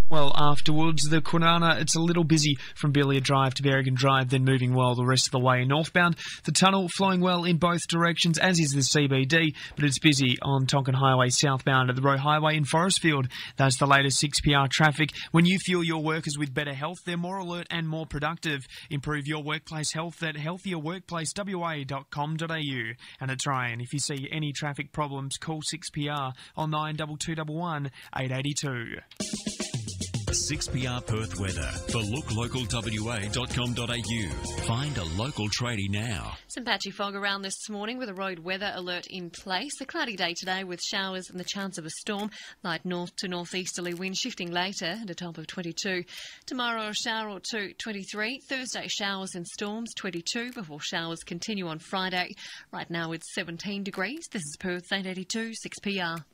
Well, afterwards, the Kwinana, it's a little busy from Belia Drive to Berrigan Drive, then moving well the rest of the way northbound. The tunnel flowing well in both directions, as is the CBD, but it's busy on Tonkin Highway southbound at the Roe Highway in Forestfield. That's the latest 6PR traffic. When you fuel your workers with better health, they're more alert and more productive. Improve your workplace health at healthierworkplacewa.com.au. And it's Ryan. If you see any traffic problems, call 6PR on 92211 882. 6PR Perth weather for lookLocalWA.com.au. Find a local tradie now. Some patchy fog around this morning with a road weather alert in place. A cloudy day today with showers and the chance of a storm. Light north to northeasterly wind shifting later at a top of 22. Tomorrow a shower or two, 23. Thursday showers and storms, 22, before showers continue on Friday. Right now it's 17 degrees. This is Perth 882 6PR.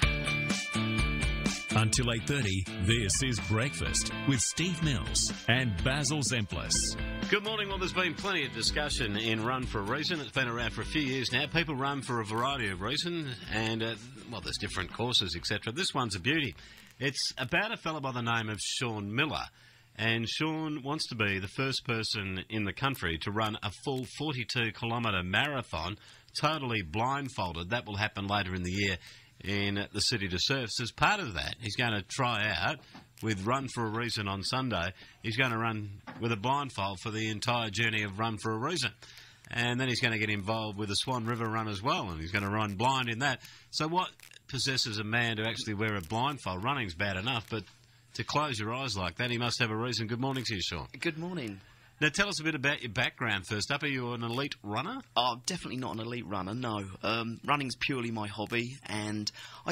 Until 8:30, this is Breakfast with Steve Mills and Basil Zemplis. Good morning. Well, there's been plenty of discussion in Run for a Reason. It's been around for a few years now. People run for a variety of reasons, and, there's different courses, etc. This one's a beauty. It's about a fellow by the name of Sean Miller, and Sean wants to be the first person in the country to run a full 42-kilometre marathon, totally blindfolded. That will happen later in the year in the City to Surf. So as part of that, he's going to try out with Run for a Reason on Sunday. He's going to run with a blindfold for the entire journey of Run for a Reason. And then he's going to get involved with the Swan River Run as well, and he's going to run blind in that. So what possesses a man to actually wear a blindfold? Running's bad enough, but to close your eyes like that, he must have a reason. Good morning to you, Sean. Good morning. Now, tell us a bit about your background first up. Are you an elite runner? Oh, definitely not an elite runner, no. Running's purely my hobby, and I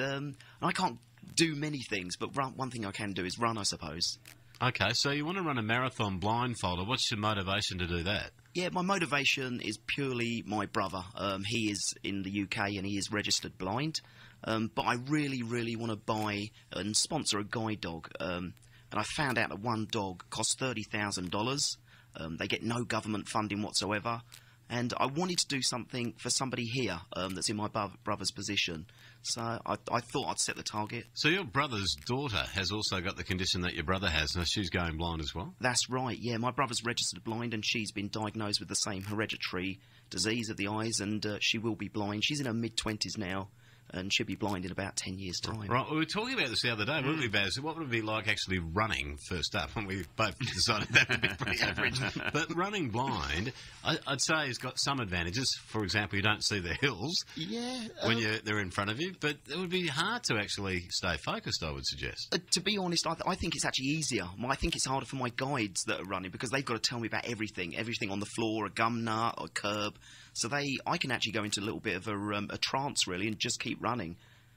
can't do many things, but one thing I can do is run, I suppose. Okay, so you want to run a marathon blindfolded. What's your motivation to do that? Yeah, my motivation is purely my brother. He is in the UK and he is registered blind, but I really, really want to buy and sponsor a guide dog. And I found out that one dog costs $30,000. They get no government funding whatsoever. And I wanted to do something for somebody here that's in my brother's position. So I thought I'd set the target. So your brother's daughter has also got the condition that your brother has. Now she's going blind as well? That's right, yeah. My brother's registered blind and she's been diagnosed with the same hereditary disease of the eyes, and she will be blind. She's in her mid-20s now, and she'll be blind in about 10 years' time. Right, we were talking about this the other day, weren't we, Baz? What would it be like actually running first up? And we both decided that would be pretty average. But running blind, I'd say has got some advantages. For example, you don't see the hills when they're in front of you, but it would be hard to actually stay focused, I would suggest. To be honest, I think it's actually easier. I think it's harder for my guides that are running because they've got to tell me about everything on the floor, a gum nut, or a curb. So I can actually go into a little bit of a trance, really, and just keep running.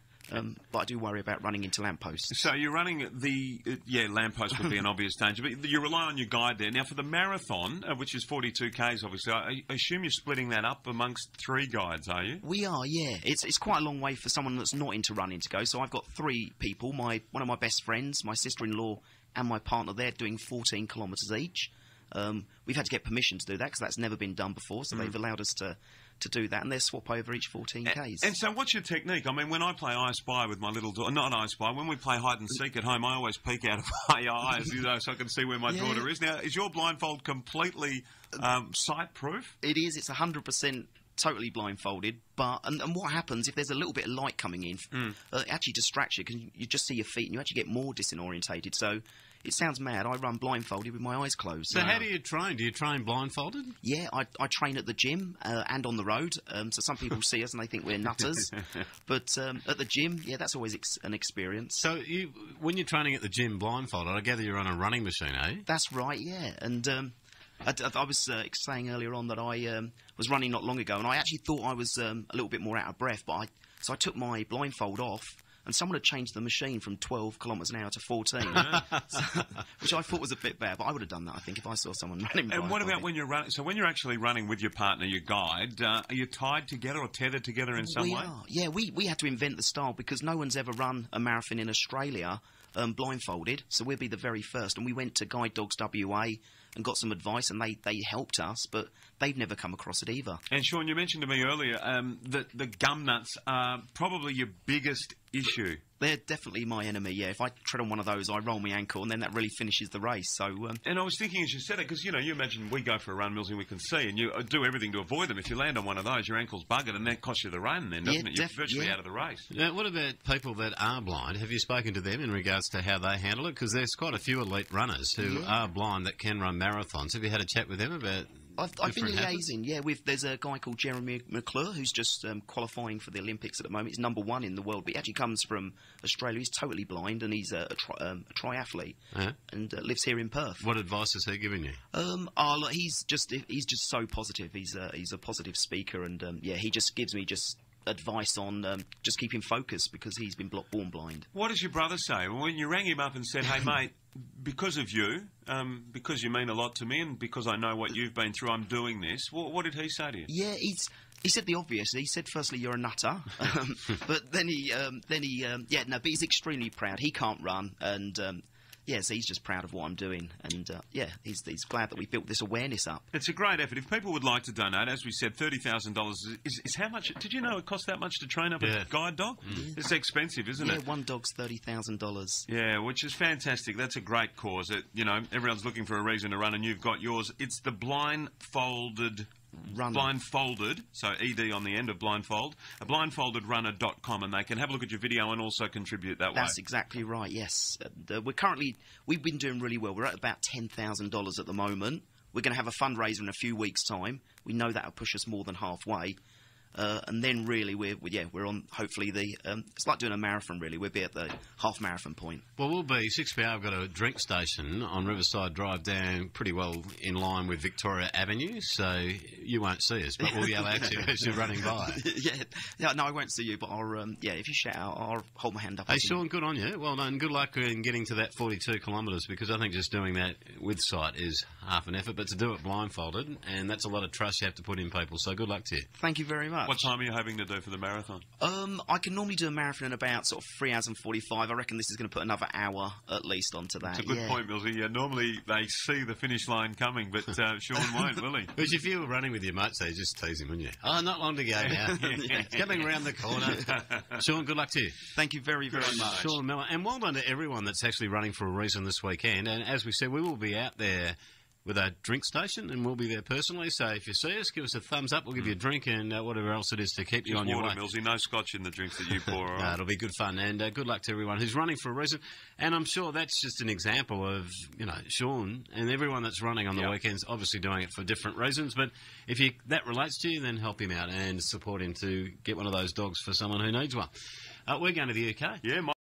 But I do worry about running into lampposts. So you're running lampposts would be an obvious danger, but you rely on your guide there. Now, for the marathon, which is 42 Ks, obviously, I assume you're splitting that up amongst 3 guides, are you? We are, yeah. It's quite a long way for someone that's not into running to go. So I've got 3 people, one of my best friends, my sister-in-law, and my partner there doing 14 kilometres each. We've had to get permission to do that because that's never been done before, so they've allowed us to do that, and they swap over each 14 Ks. And so what's your technique? I mean, when I play I Spy with my little daughter, not I Spy, when we play hide and seek at home, I always peek out of my eyes, so I can see where my daughter is. Now, is your blindfold completely sight-proof? It is. It's 100% totally blindfolded, and what happens if there's a little bit of light coming in, it actually distracts you, because you just see your feet and you actually get more disorientated. So it sounds mad. I run blindfolded with my eyes closed. So how do you train? Do you train blindfolded? Yeah, I train at the gym and on the road. So some people see us and they think we're nutters. But at the gym, yeah, that's always an experience. So when you're training at the gym blindfolded, I gather you're on a running machine, eh? That's right, yeah. And I was saying earlier on that I was running not long ago, and I actually thought I was a little bit more out of breath. So I took my blindfold off, and someone had changed the machine from 12 kilometres an hour to 14, which I thought was a bit bad, but I would have done that, I think, if I saw someone running blindfolded. And what about when you're running? So when you're actually running with your partner, your guide, are you tied together or tethered together in some way? We are. Yeah, we had to invent the style because no one's ever run a marathon in Australia blindfolded, so we'll be the very first. And we went to Guide Dogs WA and got some advice, and they helped us, but they've never come across it either. And Sean, you mentioned to me earlier that the gum nuts are probably your biggest issue They're definitely my enemy, yeah. If I tread on one of those, I roll my ankle, and then that really finishes the race. So, And I was thinking as you said it, because, you imagine we go for a run, Millsy, we can see, and you do everything to avoid them. If you land on one of those, your ankle's buggered, and that costs you the run then, doesn't it? You're virtually out of the race. Now, what about people that are blind? Have you spoken to them in regards to how they handle it? Because there's quite a few elite runners who are blind that can run marathons. Have you had a chat with them about... I've been liaising, there's a guy called Jeremy McClure who's just qualifying for the Olympics at the moment. He's #1 in the world, but he actually comes from Australia. He's totally blind, and he's a triathlete and lives here in Perth. What advice has he given you? Look, he's just so positive. He's a positive speaker, and he just gives me advice on just keeping focused because he's been born blind. What does your brother say? When you rang him up and said, hey, mate, because of you, because you mean a lot to me and because I know what you've been through, I'm doing this, what did he say to you? Yeah, he said the obvious. He said, firstly, you're a nutter. But then but he's extremely proud. He can't run, and so he's just proud of what I'm doing, and he's glad that we built this awareness up. It's a great effort. If people would like to donate, as we said, $30,000 is how much? Did you know it costs that much to train up a guide dog? It's expensive, isn't it? Yeah, one dog's $30,000. Yeah, which is fantastic. That's a great cause. Everyone's looking for a reason to run, and you've got yours. It's the Blindfolded Runner. Blindfolded, so ED on the end of blindfold, blindfoldedranner.com, and they can have a look at your video and also contribute that way. That's exactly right, yes. We've been doing really well. We're at about $10,000 at the moment. We're going to have a fundraiser in a few weeks' time. We know that will push us more than halfway. And then really we're on hopefully it's like doing a marathon really. We'll be at the half marathon point. Well, we'll be 6PR. I've got a drink station on Riverside Drive down pretty well in line with Victoria Avenue, so you won't see us, but we'll yell at you as you're running by. No, I won't see you, but if you shout out, I'll hold my hand up. Hey, Sean, good on you. Well done. Good luck in getting to that 42 kilometres, because I think just doing that with sight is half an effort, but to do it blindfolded, and that's a lot of trust you have to put in people, so good luck to you. Thank you very much. What time are you hoping to do for the marathon? I can normally do a marathon in about sort of 3 hours and 45. I reckon this is going to put another hour at least onto that. It's a good point, Millsy. Yeah, normally they see the finish line coming, but Sean won't, will he? But if you were running with your mates, they'd just tease him, wouldn't you? Oh, not long to go now. It's coming around the corner. Sean, good luck to you. Thank you very, very much. Sean Miller. And well done to everyone that's actually running for a reason this weekend. And as we said, we will be out there with a drink station, and we'll be there personally. So if you see us, give us a thumbs up. We'll give you a drink and whatever else it is to keep you on your way. Millsy, no scotch in the drinks that you pour. Right? No, it'll be good fun, and good luck to everyone who's running for a reason. And I'm sure that's just an example of Sean and everyone that's running on the weekends, obviously doing it for different reasons. But if that relates to you, then help him out and support him to get one of those dogs for someone who needs one. We're going to the UK. Yeah.